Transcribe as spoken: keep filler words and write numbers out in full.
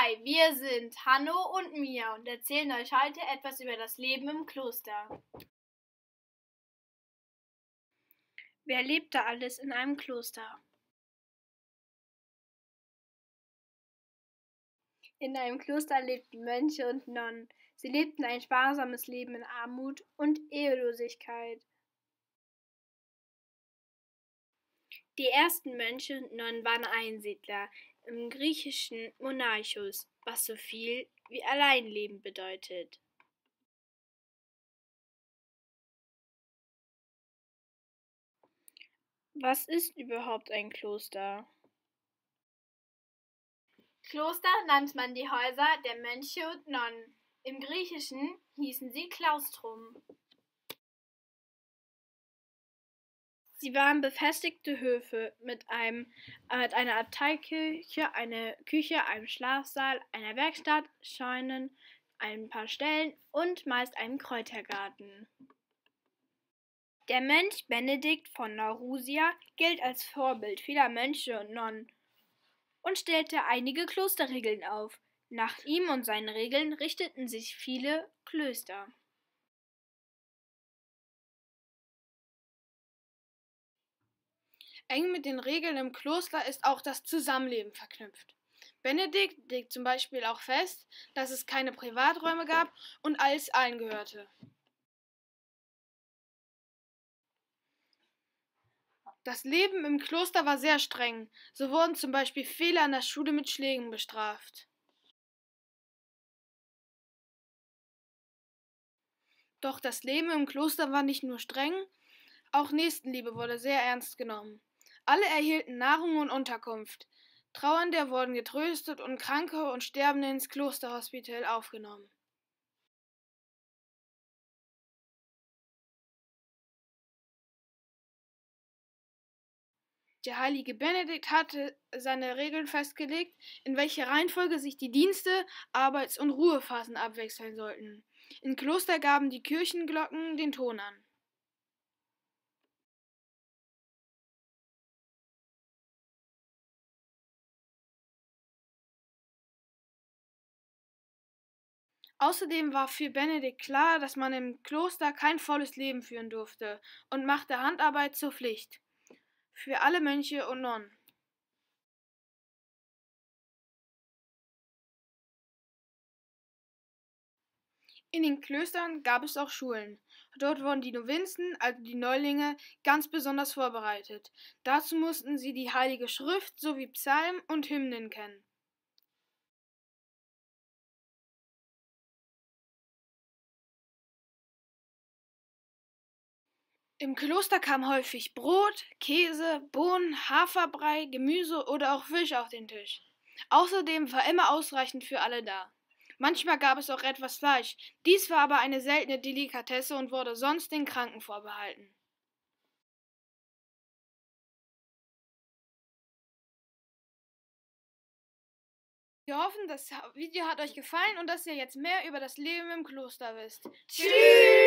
Hi, wir sind Hanno und Mia und erzählen euch heute etwas über das Leben im Kloster. Wer lebte alles in einem Kloster? In einem Kloster lebten Mönche und Nonnen. Sie lebten ein sparsames Leben in Armut und Ehelosigkeit. Die ersten Mönche und Nonnen waren Einsiedler, im griechischen Monarchos, was so viel wie Alleinleben bedeutet. Was ist überhaupt ein Kloster? Kloster nannte man die Häuser der Mönche und Nonnen. Im Griechischen hießen sie Claustrum. Sie waren befestigte Höfe mit, einem, mit einer Abteikirche, einer Küche, einem Schlafsaal, einer Werkstatt, Scheunen, ein paar Ställen und meist einem Kräutergarten. Der Mönch Benedikt von Norrusia gilt als Vorbild vieler Mönche und Nonnen und stellte einige Klosterregeln auf. Nach ihm und seinen Regeln richteten sich viele Klöster. Eng mit den Regeln im Kloster ist auch das Zusammenleben verknüpft. Benedikt legt zum Beispiel auch fest, dass es keine Privaträume gab und alles allen gehörte. Das Leben im Kloster war sehr streng. So wurden zum Beispiel Fehler in der Schule mit Schlägen bestraft. Doch das Leben im Kloster war nicht nur streng, auch Nächstenliebe wurde sehr ernst genommen. Alle erhielten Nahrung und Unterkunft. Trauernde wurden getröstet und Kranke und Sterbende ins Klosterhospital aufgenommen. Der heilige Benedikt hatte seine Regeln festgelegt, in welcher Reihenfolge sich die Dienste, Arbeits- und Ruhephasen abwechseln sollten. Im Kloster gaben die Kirchenglocken den Ton an. Außerdem war für Benedikt klar, dass man im Kloster kein volles Leben führen durfte und machte Handarbeit zur Pflicht für alle Mönche und Nonnen. In den Klöstern gab es auch Schulen. Dort wurden die Novizen, also die Neulinge, ganz besonders vorbereitet. Dazu mussten sie die Heilige Schrift sowie Psalmen und Hymnen kennen. Im Kloster kam häufig Brot, Käse, Bohnen, Haferbrei, Gemüse oder auch Fisch auf den Tisch. Außerdem war immer ausreichend für alle da. Manchmal gab es auch etwas Fleisch, dies war aber eine seltene Delikatesse und wurde sonst den Kranken vorbehalten. Wir hoffen, das Video hat euch gefallen und dass ihr jetzt mehr über das Leben im Kloster wisst. Tschüss!